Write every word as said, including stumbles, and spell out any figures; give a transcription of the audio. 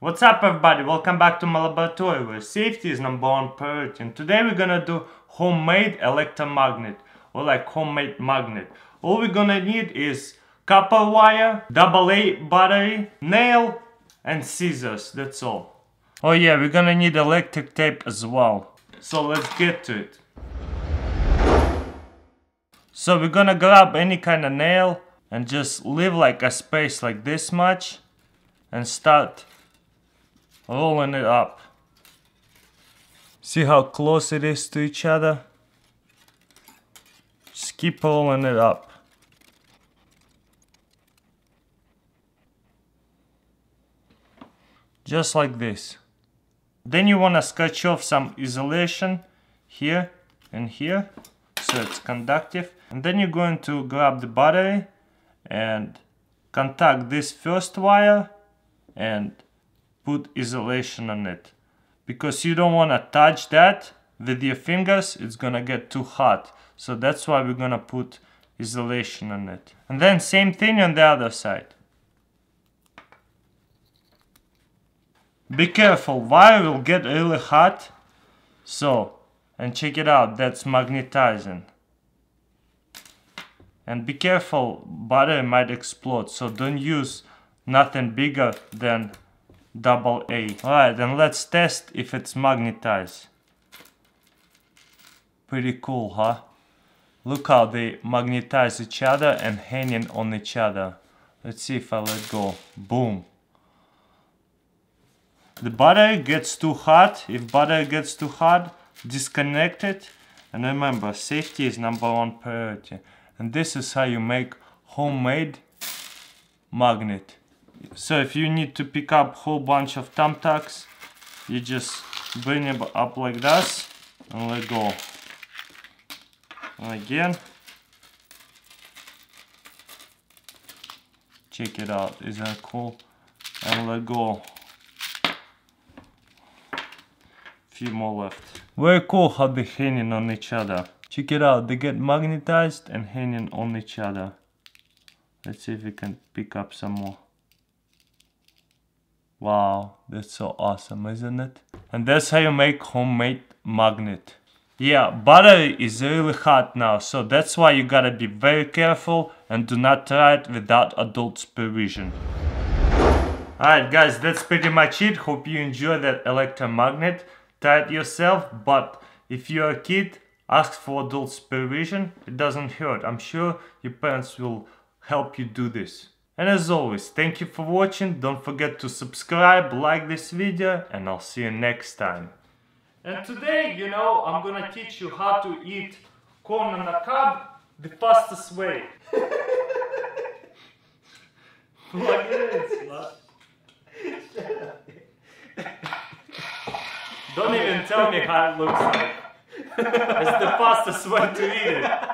What's up everybody, welcome back to my laboratory where safety is number one priority, and today we're gonna do homemade electromagnet or like homemade magnet. All we're gonna need is copper wire, double A battery, nail and scissors, that's all. Oh yeah, we're gonna need electric tape as well. So let's get to it. So we're gonna grab any kind of nail and just leave like a space like this much and start rolling it up. See how close it is to each other? Just keep rolling it up. Just like this. Then you want to scratch off some isolation here and here so it's conductive. And then you're going to grab the battery and contact this first wire and put isolation on it, because you don't want to touch that with your fingers, it's gonna get too hot. So that's why we're gonna put isolation on it. And then same thing on the other side. Be careful, wire will get really hot. So, and check it out, that's magnetizing. And be careful, battery might explode, so don't use nothing bigger than double A. Alright, then let's test if it's magnetized. Pretty cool, huh? Look how they magnetize each other and hanging on each other. Let's see if I let go. Boom. The battery gets too hot. If battery gets too hot, disconnect it. And remember, safety is number one priority. And this is how you make homemade magnet. So if you need to pick up a whole bunch of thumbtacks, you just bring it up like this and let go. And again. Check it out, isn't that cool? And let go. Few more left. Very cool how they're hanging on each other. Check it out, they get magnetized and hanging on each other. Let's see if we can pick up some more. Wow, that's so awesome, isn't it? And that's how you make homemade magnet. Yeah, battery is really hot now, so that's why you gotta be very careful and do not try it without adult supervision. Alright guys, that's pretty much it. Hope you enjoy that electromagnet. Try it yourself, but if you're a kid, ask for adult supervision. It doesn't hurt. I'm sure your parents will help you do this. And as always, thank you for watching. Don't forget to subscribe, like this video, and I'll see you next time. And today, you know, I'm gonna teach you how to eat corn on a cob the fastest way. Like it is. Don't even tell me how it looks like. It's the fastest way to eat it.